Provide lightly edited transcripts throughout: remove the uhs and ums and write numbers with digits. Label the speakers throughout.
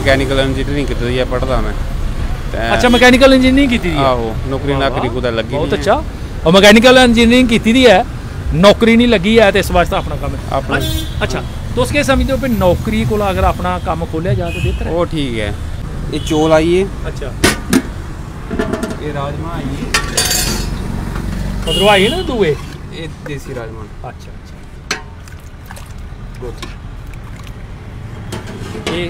Speaker 1: Mechanical engineering ਕੀਤੀ ਹੈ, पढ़दा मैं।
Speaker 2: अच्छा मकैनिकल इंजीनियरिंग की
Speaker 1: आहो, नौकरी नाकरी कुदै लगी
Speaker 2: बहुत अच्छा। और मकैनिकल इंजीनियरिंग की है, नौकरी नहीं लगी है, तो इस वास्ते अपना काम है अपना। अच्छा तो उसके समझते हो कि नौकरी को अगर अपना काम खोलिया जाए तो बेहतर है।
Speaker 1: वो ठीक है। ये चौल आइए।
Speaker 2: अच्छा
Speaker 1: ये राजमा आइए,
Speaker 2: उधरों आई ना दुए,
Speaker 1: ये देसी राजमा।
Speaker 2: अच्छा अच्छा गुड। ये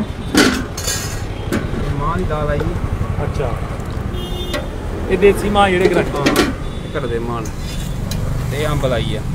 Speaker 1: मां की दाल आई।
Speaker 2: अच्छा ये देसी मां जेड़े घर
Speaker 1: घर दे मां। ते अंबल आई है,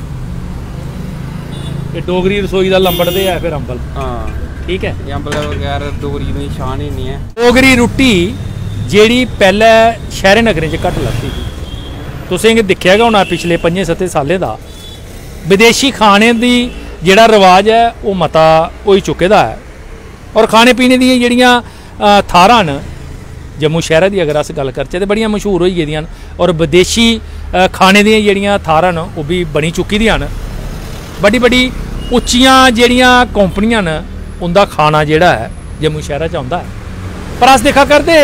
Speaker 2: ये डोगरी रसोई का लंबड़दे है फिर अंबल।
Speaker 1: हाँ
Speaker 2: ठीक है।
Speaker 1: ये अंबल बगैर डोगरी की शान ही नहीं है।
Speaker 2: डोगरी रुट्टी जेड़ी पहले शहरे नगरें च घट लगती थी, तुसें दिक्खेगा होना पिछले 5-7 सालें दा विदेशी खाने दी जेड़ा रवाज है वो मता हो चुके दा है। और खाने पीने दी जेड़ियां थारां न जम्मू शहर की अगर अस गल करचे तो बड़ियां मशहूर हो गेदियां न, और विदेशी खाने दी जेड़ियां थारां न वो भी बनी चुकी दियां न। बड़ी बड़ी उच्चियां जेड़ियां कंपनियां न उनका खाना जेड़ा है जम्मू शहर च आउंदा है। पर अस देखा करते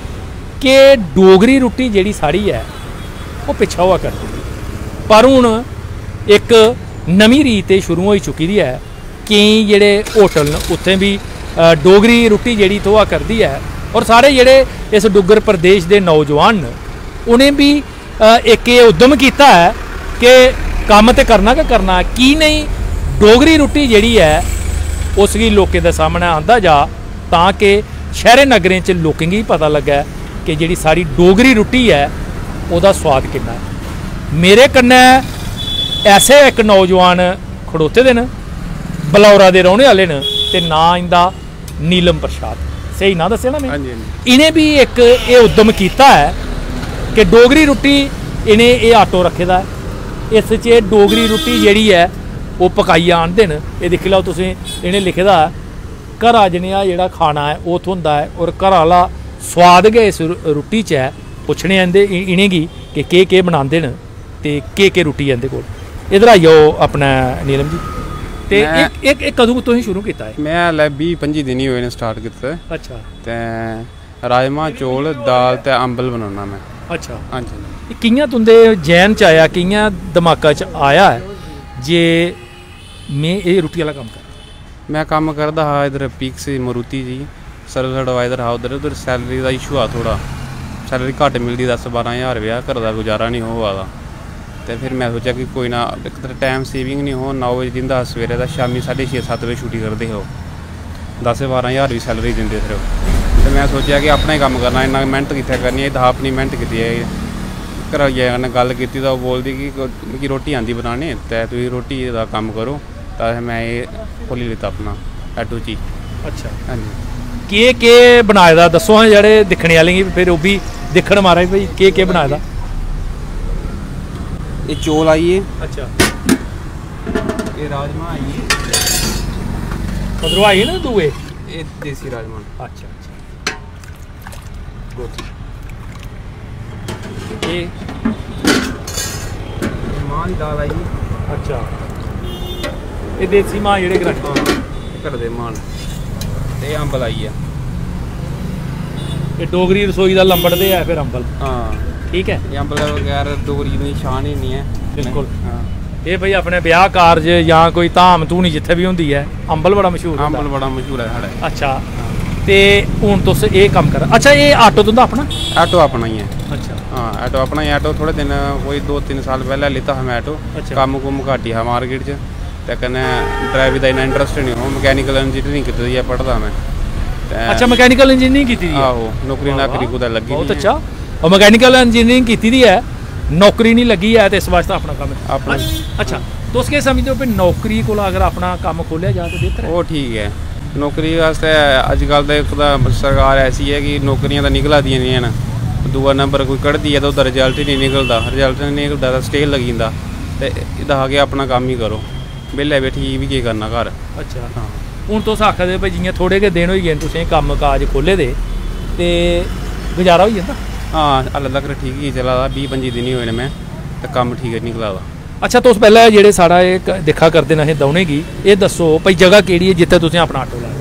Speaker 2: कि डोगरी रुट्टी जेड़ी साड़ी है वो पिछा हुआ करती, पर हुण एक नवीं रीत शुरू हो चुकी दी है। कई जेड़े होटल न उत्थे भी डोगरी रुट्टी जेड़ी थोआ करती है, और सारे जेड़े इस डुग्गर प्रदेश के नौजवान न उन्हें भी एक उद्यम किया है कि काम तो करना कि करना की नहीं, डोगरी रुट्टी जेड़ी है उसकी लोगों के सामने आंदा जा, ताकि शहरे नगरें च लोकें गी पता लगे कि जेड़ी सारी डोगरी रुट्टी है उसका स्वाद कितना है। मेरे कन्नै ऐसे एक नौजवान खड़ोते दे न, बलौरा दे रौहने वाले न, ते ना इंदा नीलम प्रसाद, सही ना दस्सेआ ना मैं? इन्हें भी एक ये उद्यम किया है कि डोगरी रुट्टी इन्हें ये आटो रखे दा है, इस च डोगरी रुट्टी जेड़ी है वो पकाइयै आनदे न। ये दिक्खी लैओ तुसीं, इन्हें लिखे दा घरा जनेहा जेड़ा खाना है वो थ्होंदा है, और घर आह्ला स्वाद गै इस रुट्टी च है। पुच्छने आंदे इनेंगी कि केह् बनांदे न ते केह् रुट्टी है इंदे कोल। इधर आई जाओ अपना नीलम जी। ते एक कदों तुसीं शुरू कीता है?
Speaker 1: मैं हल्ले 20-25 दिन ही होए ने स्टार्ट कीते।
Speaker 2: अच्छा।
Speaker 1: ते राजमा चौल दाल ते अंबल बनाना मैं।
Speaker 2: अच्छा
Speaker 1: हाँ जी।
Speaker 2: कियां तुंदे जहन च आया, कियां दिमागा च आया है जे मैं ये रुट्टी वाला काम कर?
Speaker 1: मैं काम करदा हा इधर पीक्स मारुति जी सर्विस एडवाइजर हा, उधर सैलरी का इशू आ, थोड़ा सैलरी घट मिलती 10-12 हज़ार रुपया, घर का गुजारा नहीं हो दा। तो फिर मैं सोचा कि कोई ना, एक तो टाइम सेविंग नहीं हो, 9 बजे दिंदा सवेरे का, शामी 6:30-7 बजे छुट्टी करते हो, 10-12 हज़ार भी सैलरी दिंदे फिर। तो मैं सोचा कि अपना ही काम करना, इन्ना मेहनत कितने करनी है, अपनी मेहनत की है। घर कन्नै गल की तो बोलती कि मिगी रोटी आंदी बनाने, तो तुम रोटी का काम करो, तो मैं ये खोली लेता अपना ऐटो ची।
Speaker 2: अच्छा
Speaker 1: हाँ जी।
Speaker 2: केह् बनाए दा दस्सो हां, जेह्ड़े दिक्खने आह्लें गी फिर ओह् भी दिक्खन महाराज भाई केह् बनाए दा।
Speaker 1: ये चौल आइए।
Speaker 2: अच्छा
Speaker 1: ये राजमा आइए,
Speaker 2: उधरों आई ना दुए,
Speaker 1: ये देसी राजमा।
Speaker 2: अच्छा अच्छा गुड। ये
Speaker 1: मां की दाल आई।
Speaker 2: अच्छा ये देसी मां जेड़े
Speaker 1: घर दे मां। ते अंबल आई है,
Speaker 2: ये डोगरी रसोई का लंबड़दे है फिर अंबल।
Speaker 1: हाँ
Speaker 2: ठीक है।
Speaker 1: ये अंबल बगैर डोगरी की शान ही नहीं है।
Speaker 2: बिल्कुल।
Speaker 1: हाँ
Speaker 2: ये भाई अपने ब्याह कारज या कोई धाम धूनी जिथे भी होंदी है अंबल बड़ा मशहूर है।
Speaker 1: अंबल बड़ा मशहूर है साढ़े।
Speaker 2: अच्छा ते हुण तुस ये कम कर। अच्छा ये आटो तुंदा अपना?
Speaker 1: ऑटो अपना ही है।
Speaker 2: अच्छा
Speaker 1: हाँ ऑटो अपना ही। ऑटो थोड़े दिन कोई 2-3 साल पहले लेता है मैं ऑटो।
Speaker 2: अच्छा।
Speaker 1: कम कुम घट ही है मार्केट च, ते कन्नै ड्राइविंग का इन्ना इंटरस्ट नहीं हो। मकैनिकल इंजीनियरिंग की है, पढ़दा मैं।
Speaker 2: अच्छा मैकेनिकल इंजीनियरिंग की?
Speaker 1: आहो, नौकरी नाकरी कुदै लगी।
Speaker 2: बहुत अच्छा। और मैकेनिकल इंजीनियरिंग की है, नौकरी नहीं लगी है, तो इस वास्ते अपना काम है अपना। अच्छा तो उसके समझते हो कि नौकरी को अगर अपना काम खोलिया जाए तो बेहतर है? वो
Speaker 1: ठीक है। नौकरी वास्ते अजकल तो सरकार ऐसी है कि नौकरियां तो निकला दियां नहीं हैं, दूआ नंबर कोई कढ़दी है तो उसका रिजल्ट ही नहीं निकलता, रिजल्ट नहीं निकलता तो स्टे लगी जंदा। ते इदा आके अपना काम ही करो, बेल्ले बैठी भी केह् करना घर।
Speaker 2: अच्छा हाँ हूँ तुस आखदे भाई जियां थोड़े गै दिन होई गे तुसें कम्म काज खोले दे ते गुजारा होई जंदा? हाँ
Speaker 1: हाले तक ठीक ही चला दा, 20-25 दिन ही होए ने मैं, ते कम्म ठीक निकला दा।
Speaker 2: अच्छा तुस पहले जेह्ड़े साढ़ा एह् दिक्खा करदे न असें दौनें गी, एह् दस्सो भाई जगह केह्ड़ी है जित्थे तुसें अपना आटो लाया?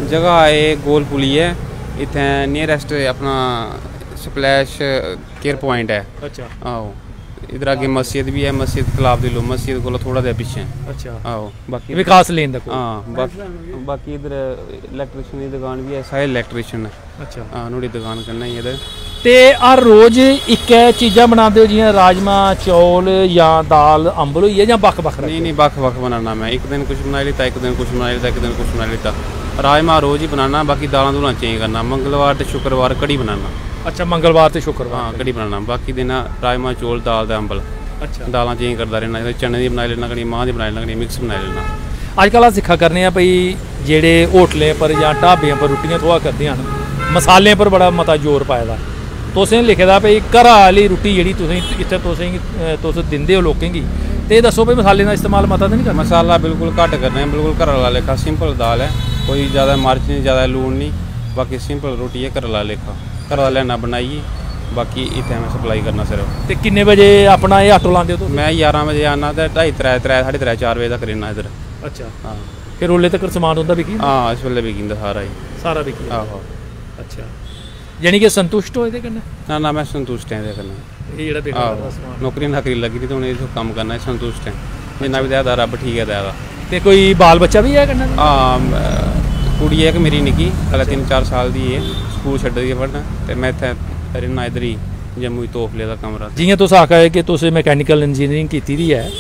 Speaker 1: जगह है गोल पुली है, इत्थै नियरेस्ट अपना स्पलैश केयर पॉइंट है।
Speaker 2: अच्छा
Speaker 1: आहो इधर आगे मस्जिद भी है, मस्जिद तलाब दिलो मस्जिद को थोड़ा देर पीछे।
Speaker 2: अच्छा
Speaker 1: आहो बाकी
Speaker 2: विकास लेन दा
Speaker 1: हाँ बाकी इधर इलैक्ट्रीशियन की दुकान भी है, साहिल इलैक्ट्रीशियन।
Speaker 2: अच्छा
Speaker 1: हाँ नुड़ी दुकान करना ही इधर।
Speaker 2: ते हर रोज इक्कै चीज़ां बनाते हो जियां राजमा चौल या दाल अंबल होई जां बक्ख बक्ख?
Speaker 1: नहीं बक्ख बक्ख बनाना मैं, एक दिन कुछ बनाई लेता, एक दिन कुछ बनाई लेता, एक दिन कुछ बनाई लेता। राजमा रोज़ ही बनाना, बाकी दालां दूलां चेंज करना। मंगलवार ते शुक्रवार कड़ी बनाना।
Speaker 2: अच्छा मंगलवार ते शुक्रवार
Speaker 1: हाँ कड़ी बनाना, बाकी दिन राजमा चौल दाल ते अंबल।
Speaker 2: अच्छा
Speaker 1: दालां चेंज करता रहना, चने दी बनाई लेना कड़ी, मांह् दी बनाई लेना कड़ी, मिक्स बनाई लेना।
Speaker 2: अजकल अस दिक्खा करने आ भई जेह्ड़े होटलें पर जां ढाबें पर रुट्टियां थ्होआ करदियां न मसालें पर बड़ा मता जोर पाए दा। तुसें लिखे दा भई घरा आह्ली रुट्टी जेह्ड़ी तुसें इत्थै तुस दिंदे हो लोकें गी, ते एह् दस्सो भई मसालें दा इस्तेमाल मता ते नहीं करना?
Speaker 1: मसाला बिल्कुल घट्ट करना है, बिल्कुल घर वाला लेखा सिंपल दाल है, कोई ज़्यादा मर्च नहीं ज़्यादा लून नहीं, बाकी सिंपल रोटी है घर वाला लेखा। घर वाला लेना बनाइए, बाकी इत्थै मैं सप्लाई करना सिर्फ।
Speaker 2: ते किन्ने बजे अपना एह् आटो लांदे हो तुस?
Speaker 1: मैं 11 बजे आना ते 2:30 साढ़े 3 4 बजे तक रहना इधर।
Speaker 2: अच्छा
Speaker 1: हाँ
Speaker 2: फिर ओल्ले तक समान होंदा बिकी?
Speaker 1: हाँ इस वेल्ले बिकी सारा ही,
Speaker 2: सारा बिकी?
Speaker 1: आहो।
Speaker 2: अच्छा यानी कि संतुष्ट हो एह्दे कन्नै?
Speaker 1: ना मैं संतुष्ट हैं कन्नै।
Speaker 2: एह् जेह्ड़ा बिकने
Speaker 1: आहो
Speaker 2: दा समान
Speaker 1: नौकरी नाकरी लगी दी ते हून इत्थै कम्म करना है, संतुष्ट हैं जिन्ना भी देदा रब ठीक है देदा।
Speaker 2: ते कोई बाल बच्चा भी है कन्नै?
Speaker 1: हाँ कुड़ी है कि मेरी निक्की हाले 3-4 साल दी है, स्कूल छड्डी दी पढ़ना, ते मैं इत्थै रहना इधर ही जम्मू तोफले दा कमरा।
Speaker 2: जियां तुस आखा कि तुस मैकेनिकल इंजीनियरिंग कीती दी है,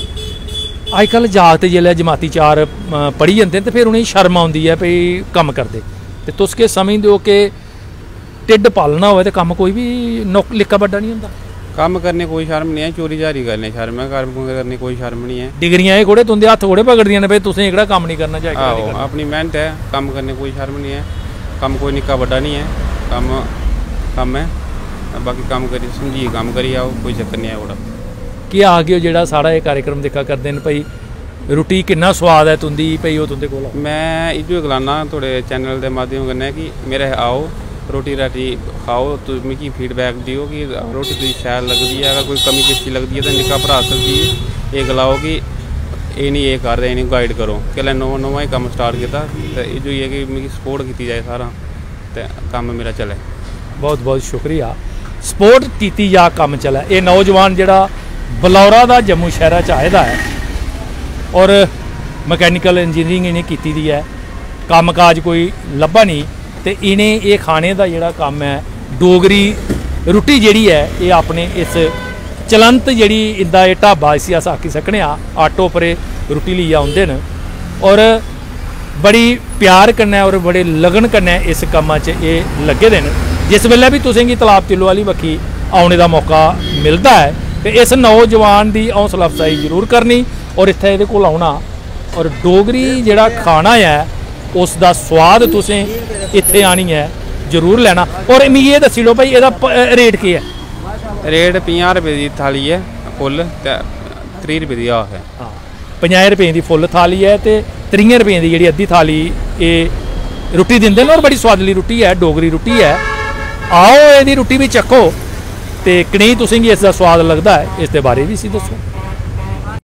Speaker 2: अजकल जागत जिसलै जमाती 4 पढ़ी जंदे ते फिर उनेंगी शर्म आउंदी है भई कम्म करदे, ते तुस केह् समझदे हो कि ढिड्ड पालना होवे ते कम्म कोई भी निक्का बड्डा नहीं होंदा?
Speaker 1: कम्म करने कोई शर्म नहीं है, चोरी चारी करने शर्म है, कम्म करने कोई शर्म नहीं है।
Speaker 2: डिग्रियां एह् कोड़े तुंदे हत्थ कोड़े पकड़दियां ने भई तुसें एह्कड़ा कम्म नहीं करना चाहिदा?
Speaker 1: आहो अपनी मेहनत है, कम्म करने कोई शर्म नहीं है, कम्म कोई निक्का बड्डा नहीं है, कम्म है, बाकी कम्म करी समझिए कम्म करी आओ, कोई चक्कर नहीं है ओड़ा।
Speaker 2: कि आ गए जेह्ड़ा साढ़ा एह् कार्यक्रम दिक्खा करदे न भई रुट्टी किन्ना स्वाद है तुंदी भई ओह् तुंदे कोल? मैं
Speaker 1: इ'यै गलाना थुआढ़े चैनल दे माध्यम कन्नै कि मेरे आओ रोटी राटी खाओ, तुस मिगी फीडबैक दिओ कि रोटी तुसें शैल लगदी है, अगर कोई कमी पेशी लगदी है तो निक्का भरा गी एह् गलाओ कि एह् नहीं एह् कर, एह् नहीं गाइड करो। कि नमां ही कम्म स्टार्ट कीता ते इ'यै है कि मिगी सपोर्ट कीती जाए सारा ते कम्म मेरा चले। बहुत बहुत शुक्रिया, सपोर्ट कीती जा कम्म चले। एह् नौजवान जेह्ड़ा बलौरा दा जम्मू शहरा च आए दा है और मैकेनिकल इंजीनियरिंग इ'नें कीती दी है, कम्म काज कोई लब्भा नहीं, ते इ'नें एह् खाने दा जेह्ड़ा कम्म है डोगरी रुट्टी जेह्ड़ी है एह् अपने इस चलंत जेह्ड़ी इंदा एह् ढाबा इसी अस आखी सकने आं, आटो पर रुट्टी लेइयै औंदे न और बड़ी प्यार कन्नै और बड़े लगन कन्नै इस कम्मा च एह् लग्गे दे न। जिस वेल्लै भी तुसेंगी तलाब तिल्लो आह्ली बक्खी औने दा मौका मिलदा है ते इस नौजवान दी हौसला अफजाई जरूर करनी और इत्थै एह्दे कोल औना और डोगरी जेह्ड़ा खाना है उस दा स्वाद तुसें इत्थे आनियै जरूर लैना। और मिगी एह् दस्सी ओड़ो भाई एह्दा रेट केह् है? रेट 50 रुपये दी थाली है फुल ते 30 रुपये दी हाफ है। हाँ 50 रुपये दी फुल थाली है ते 30 रुपये दी जेह्ड़ी अद्धी थाली एह् रुट्टी दिंदे न और बड़ी सोआदली रुट्टी है, डोगरी रुट्टी है। आओ एह्दी रुट्टी भी चक्खो ते कनेही तुसेंगी इसदा स्वाद लगदा है, इसदे बारे बी इसी दस्सो।